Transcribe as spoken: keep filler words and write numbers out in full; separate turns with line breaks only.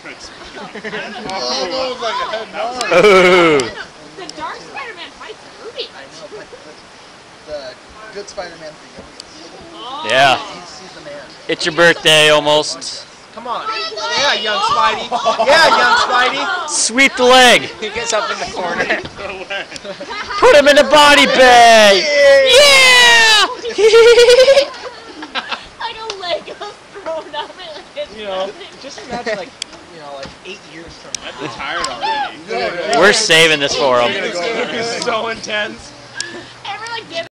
Oh, like a head nod.
Ooh.
The Dark Spider-Man fights Ruby.
I know, but the, the good Spider-Man for youngsters.
Oh.
Yeah.
He's, he's the man.
It's your birthday almost.
Come on. Yeah, young Spidey. Yeah, young Spidey.
Sweep the leg.
He gets up in the corner.
Put him in the body bag. Yeah!
Like a Lego thrown up. Like it's
You know,
nothing.
just imagine like, you know, like eight years from now.
I'm tired already.
We're saving this for him.
It's gonna be so intense.